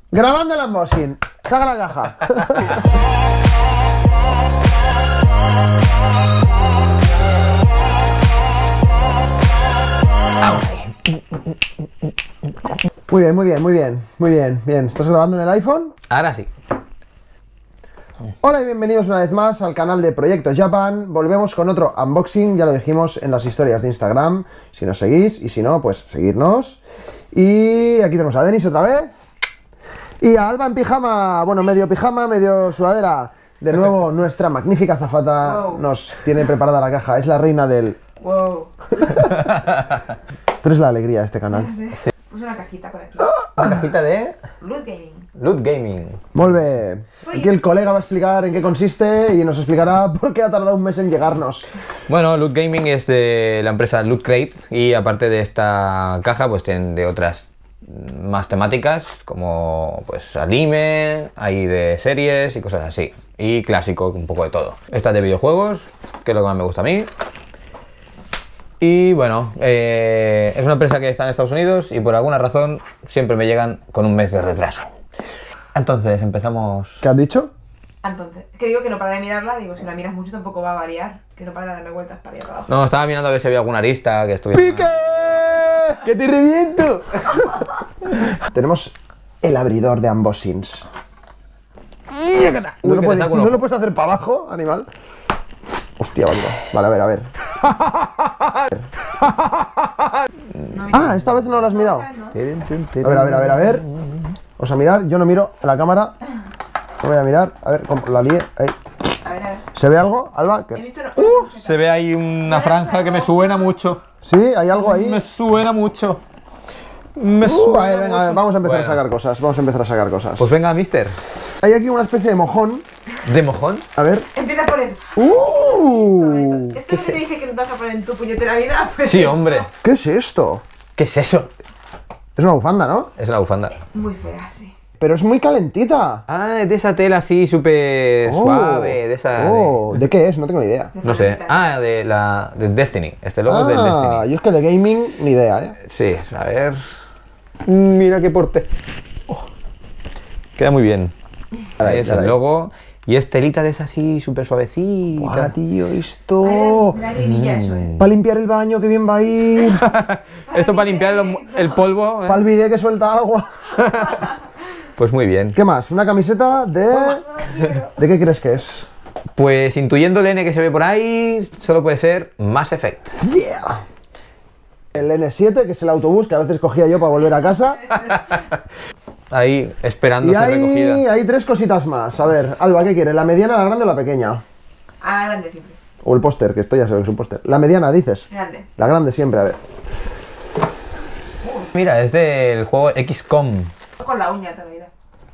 Grabando el unboxing. Saca la caja. Muy bien, muy bien, muy bien, muy bien, bien. ¿Estás grabando en el iPhone? Ahora sí. Hola y bienvenidos una vez más al canal de Proyecto Japan. Volvemos con otro unboxing, ya lo dijimos en las historias de Instagram, si nos seguís, y si no, pues seguirnos. Y aquí tenemos a Denis otra vez. Y a Alba en pijama, bueno, medio sudadera. De nuevo, nuestra magnífica azafata nos tiene preparada la caja. Es la reina del... Wow. Tú eres la alegría de este canal. Sí. Puse una cajita por aquí. Una cajita de Loot Gaming. Loot Gaming. Molt bé. Aquí el colega va a explicar en qué consiste y nos explicará por qué ha tardado un mes en llegarnos. Bueno, Loot Gaming es de la empresa Loot Crate y aparte de esta caja pues tienen de otras más temáticas como pues anime, hay de series y cosas así. Y clásico, un poco de todo. Esta es de videojuegos, que es lo que más me gusta a mí. Y bueno, es una empresa que está en Estados Unidos y por alguna razón siempre me llegan con un mes de retraso. Entonces empezamos... ¿Qué has dicho? Entonces, que digo que no para de mirarla, digo, si la miras mucho tampoco va a variar, que no para de darle vueltas para allá para abajo. No, estaba mirando a ver si había alguna arista que estuviera... ¡Pique! ¡Que te reviento! Tenemos el abridor de unboxings. Uy, que te saco un ¿No ojo. lo puedes hacer para abajo, animal? Hostia, vale, vale, a ver. Ah, esta vez no lo has mirado. ¿No? A ver. Vamos a mirar, yo no miro a la cámara. No voy a mirar, a ver, cómo la lié. Ahí. A ver. ¿Se ve algo, Alba? He ¿Qué? visto una Se ve ahí una franja que me suena mucho. ¿Sí? ¿Hay algo ahí? Me suena mucho. Me A suena ver, venga, a ver, mucho. vamos a empezar Bueno, a sacar cosas. Vamos a empezar a sacar cosas. pues venga, mister. Hay aquí una especie de mojón. ¿De mojón? A ver. Empieza por eso. ¡Uh! Esto es lo que te dije que no te vas a poner en tu puñetera vida. Pues Sí, esto. hombre. ¿Qué es esto? ¿Qué es eso? Es una bufanda, ¿no? Es una bufanda. Muy fea, sí. Pero es muy calentita. Ah, es de esa tela así súper Oh. suave, de esa... Oh, ¿de qué es? No tengo ni idea. De No sé. formita. Ah, de Destiny. Este logo es del Destiny. Yo es que de gaming ni idea, ¿eh? Sí, a ver... Mira qué porte. Oh, queda muy bien. Ahí es el logo. Y es telita de esa así, súper suavecita. Guau, tío, esto... La grimilla, eso, Para limpiar el baño, que bien va a ir. Esto para limpiar el polvo. ¿eh? Para el bidet que suelta agua. Pues muy bien. ¿Qué más? Una camiseta de... ¿De qué crees que es? Pues intuyendo el N que se ve por ahí, solo puede ser Mass Effect. ¡Yeah! El N7, que es el autobús que a veces cogía yo para volver a casa. Ahí esperando Y ser recogida. hay tres cositas más. A ver, Alba, ¿qué quieres? ¿La mediana, la grande o la pequeña? Ah, grande siempre. O el póster, que esto ya se ve que es un póster. La mediana, dices. Grande. La grande siempre, a ver. Mira, es del juego XCOM. Con la uña toda la vida.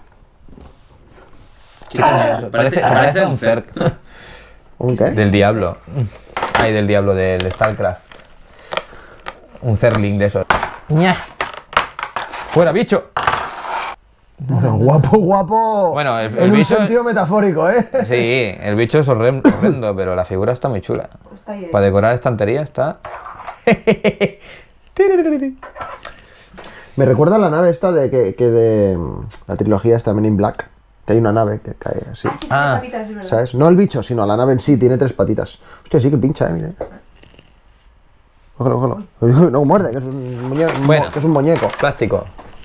Parece un Zerg. ¿Un qué? Del diablo. Ay, del diablo del StarCraft. Un Zergling de esos. ¡Ña! ¡Fuera, bicho! Bueno, guapo, guapo. Bueno, el en un bicho- sentido metafórico, ¿eh? Sí, el bicho es horrendo, pero la figura está muy chula. Pues está ahí. Para decorar estantería está... Me recuerda a la nave esta de que de la trilogía esta Men in Black, que hay una nave que cae así. Ah, sí, Ah, tiene patitas, es verdad. ¿Sabes? No el bicho, sino la nave en sí, tiene tres patitas. Hostia, sí que pincha, mire. Cógelo. No muerde, que es un muñeco. Bueno. Que es un muñeco. Plástico.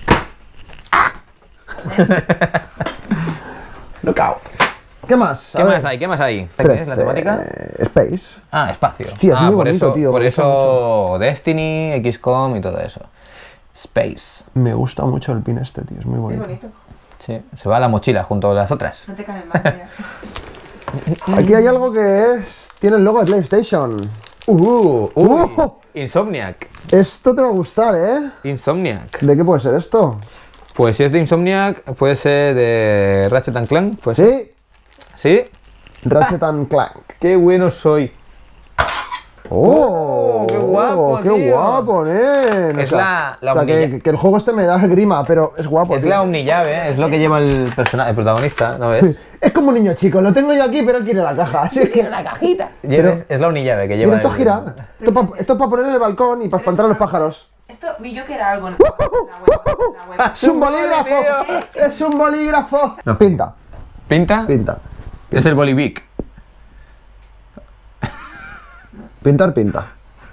Knockout. ¿Qué más? ¿Qué más hay? ¿Qué más hay? ¿Qué es la temática? Space. Ah, espacio. Sí, es muy por bonito, eso, tío, Por me gusta eso Destiny, XCOM y todo eso. Space. Me gusta mucho el pin este, tío, es muy Es bonito. bonito. Sí, se va a la mochila junto a las otras. No te caen mal. Ya. Aquí hay algo que es... Tiene el logo de PlayStation. Insomniac. Esto te va a gustar, ¿eh? Insomniac. ¿De qué puede ser esto? Pues si es de Insomniac, puede ser de Ratchet and Clank. Pues Sí, sí. Ratchet and Clank. Qué bueno soy. ¡Oh! ¡Qué guapo, ¡Qué tío! guapo, nen! Es la o sea, omnilla. que el juego este me da grima, pero es guapo, Es tío. la omnillave, es lo que lleva el personaje, el protagonista, ¿no ves? Es como un niño chico, lo tengo yo aquí, pero él quiere la caja. Así que la cajita. Es la omnillave que lleva. Mira, esto gira. Esto es para poner en el balcón y para espantar a los pájaros. Esto vi yo que era algo en la web. ¡Es un bolígrafo! ¡Es un bolígrafo! Nos pinta. ¿Pinta? Pinta. Es el Bolivic. Pintar, pinta.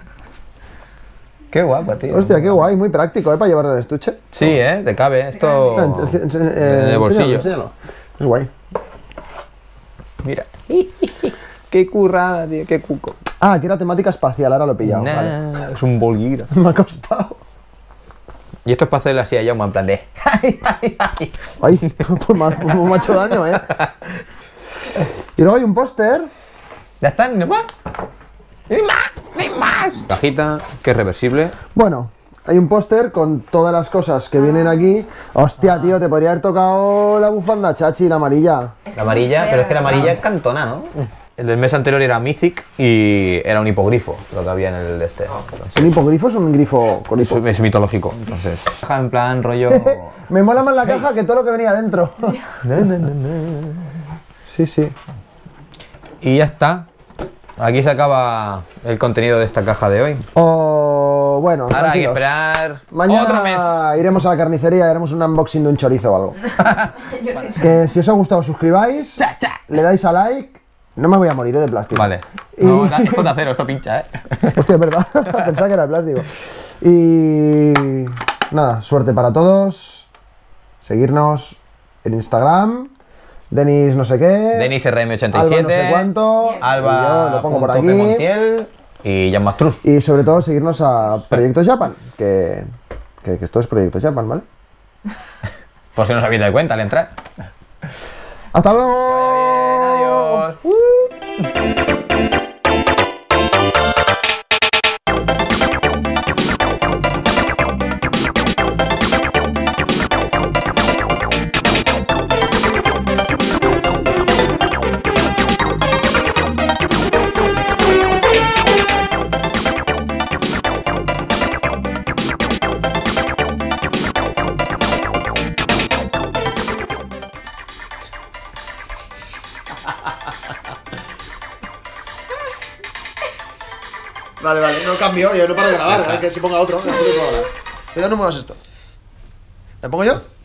Qué guapa, tío. Hostia, qué guay, muy práctico, ¿eh? Para llevarlo en el estuche. Sí, te cabe. Esto. En el bolsillo. Enséñalo. Es guay. Mira. Qué currada, tío. Qué cuco. Ah, que era temática espacial, ahora lo he pillado. Vale. Nah, es un bolígrafo. Me ha costado. Y esto es para hacerle así a Jaume en plan de. Ay, pues me ha hecho daño, ¿eh? Y luego hay un póster. Ya está, no más. ¡Ni más! ¡Ni más! Cajita, que es reversible. Bueno, hay un póster con todas las cosas que vienen aquí. Hostia, tío, te podría haber tocado la bufanda chachi, la amarilla. La amarilla, pero es que la amarilla es cantona, ¿no? El del mes anterior era Mythic y era un hipogrifo lo que había en el de este. ¿Un hipogrifo es un grifo con hipo? Es mitológico, entonces. Caja en plan rollo. Me mola más la caja que todo lo que venía dentro. Sí, sí. Y ya está. Aquí se acaba el contenido de esta caja de hoy. O bueno, Ahora hay que tranquilos. esperar Mañana otro mes. iremos a la carnicería y haremos un unboxing de un chorizo o algo. Que si os ha gustado suscribáis, le dais a like. No me voy a morir de plástico. Vale. Y- No, esto es de acero, esto pincha, Hostia, es verdad. Pensaba que era de plástico. Y nada, suerte para todos. Seguirnos en Instagram. Denis no sé qué. Denis RM87. Alba no sé cuánto. Alba. Y yo lo pongo por aquí. Montiel y Jan Mastruz. Y sobre todo seguirnos a Proyectos Japan. Que esto es Proyectos Japan, ¿vale? Por si no os habéis dado cuenta al entrar. ¡Hasta luego! Adiós. Vale, no cambio, yo no paro de grabar, que si ponga otro. Ya no muevas esto. ¿Le pongo yo?